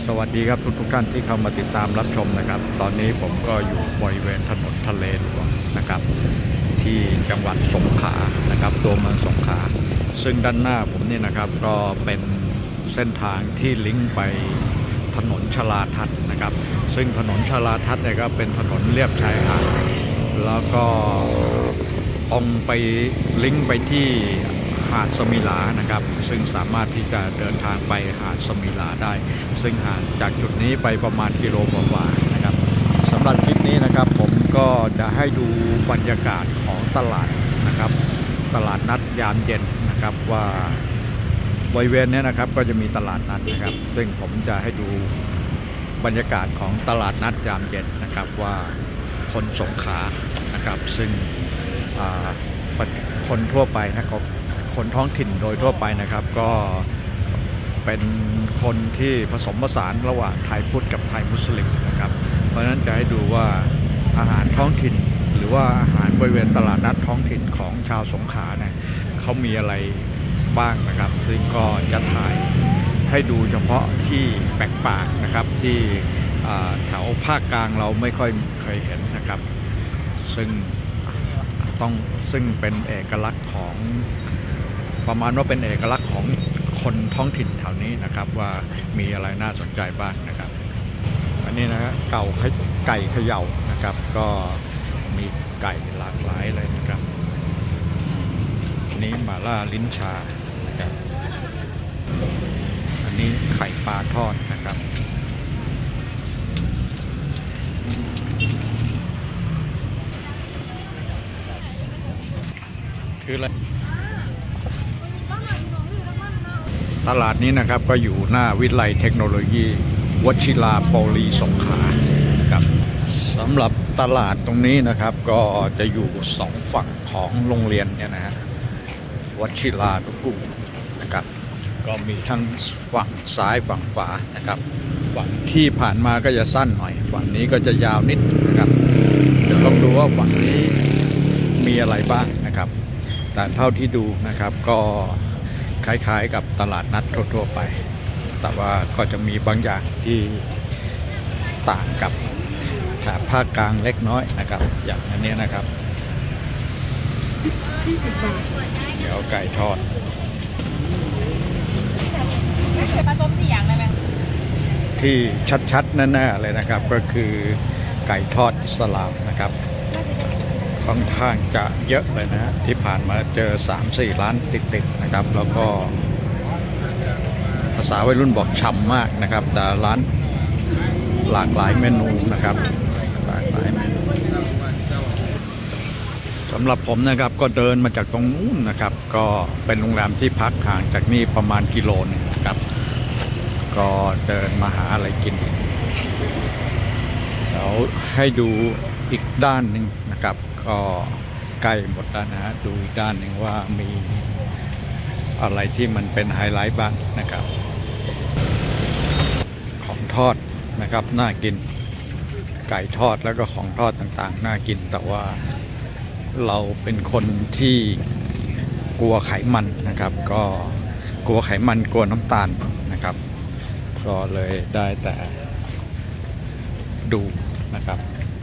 สวัสดีครับทุกท่านที่เข้ามาติดตามรับชมนะครับตอนนี้ผมก็อยู่บริเวณถนนทะเลหลวงนะครับที่จังหวัดสงขลานะครับตัวเมืองสงขลาซึ่งด้านหน้าผมนี่นะครับก็เป็นเส้นทางที่ลิงก์ไปถนนชลาทัศน์นะครับซึ่งถนนชลาทัศน์เนี่ยก็เป็นถนนเลียบชายหาดแล้วก็ตรงไปลิงก์ไปที่หาดสมิลานะครับซึ่งสามารถที่จะเดินทางไปหาดสมิลาได้ซึ่งห่างจากจุดนี้ไปประมาณกิโลกว่าๆนะครับสำหรับคลิปนี้นะครับผมก็จะให้ดูบรรยากาศของตลาดนะครับตลาดนัดยามเย็นนะครับว่าบริเวณนี้นะครับก็จะมีตลาดนัดนะครับซึ่งผมจะให้ดูบรรยากาศของตลาดนัดยามเย็นนะครับว่าคนสงขลานะครับซึ่งคนทั่วไปนะครับคนท้องถิ่นโดยทั่วไปนะครับก็เป็นคนที่ผสมผสานระหว่างไทยพุทธกับไทยมุสลิมนะครับเพราะฉะนั้นจะให้ดูว่าอาหารท้องถิ่นหรือว่าอาหารบริเวณตลาดนัดท้องถิ่นของชาวสงขลาเนี่ยเขามีอะไรบ้างนะครับซึ่งก็จะถ่ายให้ดูเฉพาะที่แปลกประหลาดนะครับที่แถวภาคกลางเราไม่ค่อยเคยเห็นนะครับซึ่งเป็นเอกลักษณ์ของประมาณว่าเป็นเอกลักษณ์ของคนท้องถิ่นแถวนี้นะครับว่ามีอะไรน่าสนใจบ้างนะครับอันนี้นะไก่เขย่านะครับก็มีไก่หลากหลายเลยนะครับอันนี้หม่าล่าลิ้นชานะครับอันนี้ไข่ปลาทอดนะครับคืออะไรตลาดนี้นะครับก็อยู่หน้าวิทยาลัยเทคโนโลยีวชิราโปลีสงขลาครับสำหรับตลาดตรงนี้นะครับก็จะอยู่สองฝั่งของโรงเรียนเนี่ยนะฮะวชิรานุกูลนะครับก็มีทั้งฝั่งซ้ายฝั่งขวานะครับฝั่งที่ผ่านมาก็จะสั้นหน่อยฝั่งนี้ก็จะยาวนิดนะครับเดี๋ยวลองดูว่าฝั่งนี้มีอะไรบ้างนะครับแต่เท่าที่ดูนะครับก็คล้ายๆกับตลาดนัดทั่วๆไปแต่ว่าก็จะมีบางอย่างที่ต่างกับแถบภาคกลางเล็กน้อยนะครับอย่างอันนี้นะครับเดี๋ยวไก่ทอดผสม4อย่างได้ไหมที่ชัดๆแน่ๆเลยนะครับก็คือไก่ทอดอิสลามนะครับค่อนข้างจะเยอะเลยนะที่ผ่านมาเจอ 3-4 ร้านติดๆนะครับแล้วก็ภาษาวัยรุ่นบอกฉ่ำมากนะครับแต่ร้านหลากหลายเมนูนะครับหลากหลายเมนูสำหรับผมนะครับก็เดินมาจากตรงนู้นนะครับก็เป็นโรงแรมที่พักห่างจากนี่ประมาณกิโลนึงนะครับก็เดินมาหาอะไรกินแล้วให้ดูอีกด้านหนึ่งนะครับก็ใกล้หมดแล้วนะฮะดูอีกด้านหนึ่งว่ามีอะไรที่มันเป็นไฮไลท์บ้างนะครับของทอดนะครับน่ากินไก่ทอดแล้วก็ของทอดต่างๆน่ากินแต่ว่าเราเป็นคนที่กลัวไขมันนะครับก็กลัวไขมันกลัวน้ำตาลนะครับก็เลยได้แต่ดูนะครับ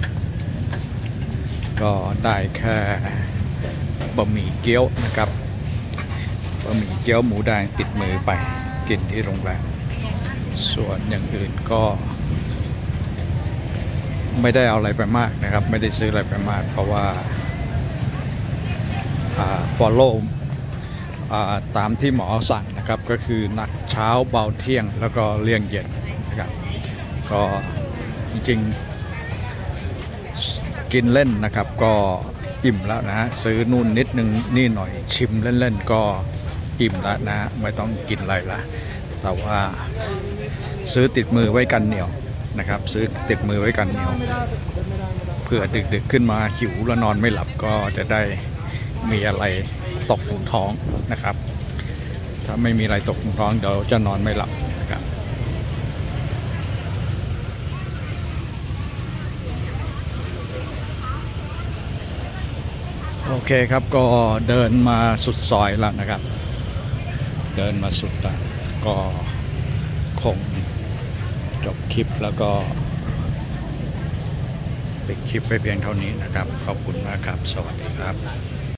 ก็ได้แค่บะหมี่เกี๊ยวนะครับบะหมี่เกี๊ยวหมูแดงติดมือไปกินที่โรงแรมส่วนอย่างอื่นก็ไม่ได้เอาอะไรไปมากนะครับไม่ได้ซื้ออะไรไปมากเพราะว่าfollow ตามที่หมอสั่งนะครับก็คือหนักเช้าเบาเที่ยงแล้วก็เลี่ยงเย็นนะครับก็จริงๆกินเล่นนะครับก็อิ่มแล้วนะซื้อนู่นนิดนึงนี่หน่อยชิมเล่นๆก็อิ่มแล้วนะไม่ต้องกินอะไรละแต่ว่าซื้อติดมือไว้กันเหนียวนะครับซื้อติดมือไว้กันเหนียวเผื่อดึกๆขึ้นมาหิวแล้วนอนไม่หลับก็จะได้มีอะไรตกถึงท้องนะครับถ้าไม่มีอะไรตกถึงท้องเดี๋ยวจะนอนไม่หลับนะครับโอเคครับก็เดินมาสุดซอยแล้วนะครับเดินมาสุดแล้วก็คงจบคลิปแล้วก็ปิดคลิปไปเพียงเท่านี้นะครับขอบคุณมากครับสวัสดีครับ